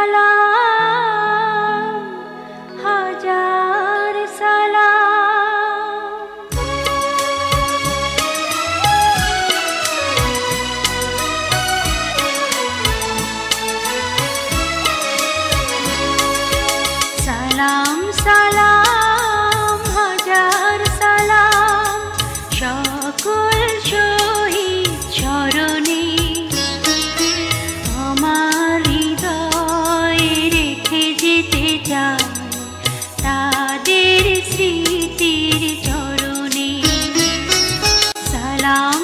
সালাম হাজার সালাম সালাম সালাম হাজার সালাম সকল শহীদ চরণে আমার হৃদয়ে রেখে যেতে চাই তাদের স্মৃতির চরণে সালাম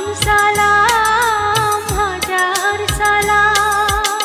সালাম হাজার সালাম।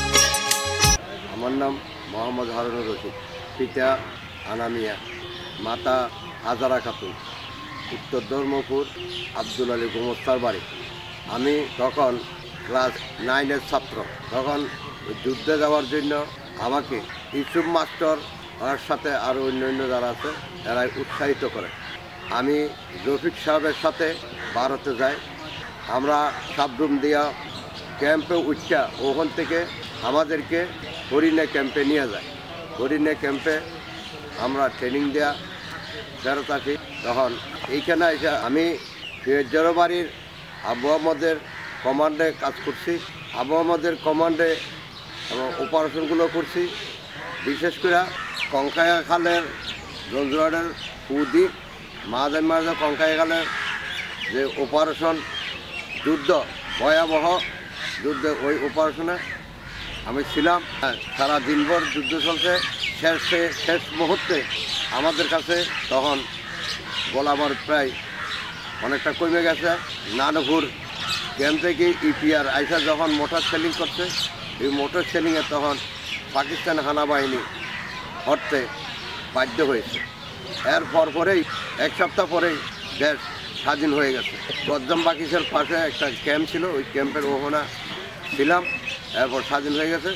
আমার নাম মোহাম্মদ হারুনুর রশিদ, পিতা আনামিয়া, মাতা হাজারা খাতুন, উত্তর ধর্মপুর আব্দুল আলী গোমস্তার বাড়ি। আমি তখন ক্লাস 9-এর ছাত্র। তখন যুদ্ধে যাওয়ার জন্য আমাকে ইউসুফ মাস্টার আর সাথে আরও অন্যান্য যারা আছে এরাই উৎসাহিত করে। আমি রফিক সাহেবের সাথে ভারতে যাই। আমরা সাবরুম দিয়া ক্যাম্পে উঠা ওখান থেকে আমাদেরকে হরিণে ক্যাম্পে নিয়ে যায়। হরিণে ক্যাম্পে আমরা ট্রেনিং দেওয়া ফেরত আসি। তখন এইখানে এসে আমি জরবাড়ির আবু আহমদের কমান্ডে কাজ করছি। আবু আহমদের কমান্ডে অপারেশনগুলো করছি। বিশেষ করে কঙ্কায়া খালের জঞ্জুয়ারের উদি মাঝে মাঝে কঙ্কায়া খালের যে অপারেশন যুদ্ধ, ভয়াবহ যুদ্ধে, ওই অপারেশনে আমি ছিলাম। সারা দিনভর যুদ্ধ চলছে। শেষ মুহূর্তে আমাদের কাছে তখন গোলাবার প্রায় অনেকটা কমে গেছে। নানপুর ক্যাম্প থেকে ইপিআর আইসা যখন মোটর সেলিং করছে, এই মোটর সেলিংয়ে তখন পাকিস্তান হানাবাহিনী হটতে বাধ্য হয়েছে। এর পরেই এক সপ্তাহ পরেই দেশ স্বাধীন হয়ে গেছে। গজ্জাম বাকিসের পাশে একটা ক্যাম্প ছিল, ওই ক্যাম্পের ওখানে ছিলাম। এরপর স্বাধীন হয়ে গেছে।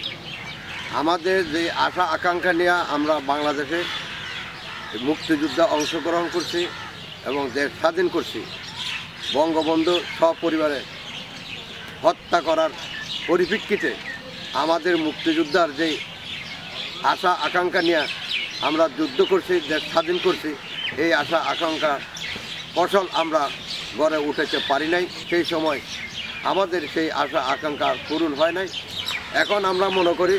আমাদের যে আশা আকাঙ্ক্ষা নিয়ে আমরা বাংলাদেশে মুক্তিযুদ্ধে অংশগ্রহণ করছি এবং দেশ স্বাধীন করছি। বঙ্গবন্ধু সপরিবারে হত্যা করার পরিপ্রেক্ষিতে আমাদের মুক্তিযোদ্ধার যে আশা আকাঙ্ক্ষা নিয়ে আমরা যুদ্ধ করছি, দেশ স্বাধীন করছি, এই আশা আকাঙ্ক্ষা ফসল আমরা গড়ে উঠাতে পারি নাই। সেই সময় আমাদের সেই আশা আকাঙ্ক্ষা পূরণ হয় নাই। এখন আমরা মনে করি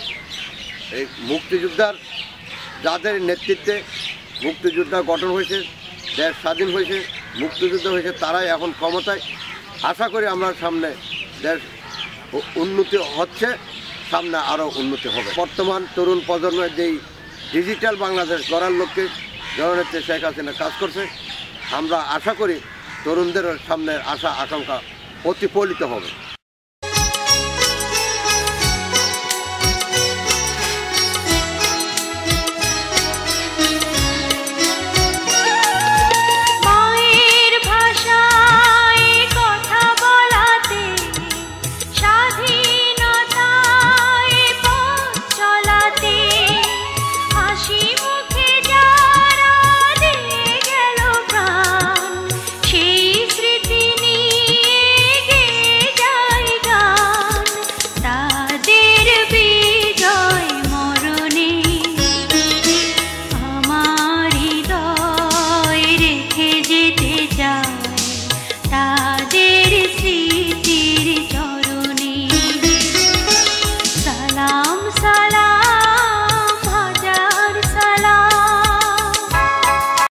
এই মুক্তিযোদ্ধার যাদের নেতৃত্বে মুক্তিযোদ্ধা গঠন হয়েছে, দেশ স্বাধীন হয়েছে, মুক্তিযুদ্ধ হয়েছে, তারাই এখন ক্ষমতায়। আশা করি আমরা সামনে দেশ উন্নতি হচ্ছে, সামনে আরও উন্নতি হবে। বর্তমান তরুণ প্রজন্মের যেই ডিজিটাল বাংলাদেশ গড়ার লক্ষ্যে জননেত্রী শেখ হাসিনা কাজ করছে। আমরা আশা করি তরুণদের সামনে আশা আকাঙ্ক্ষা প্রতিফলিত হবে।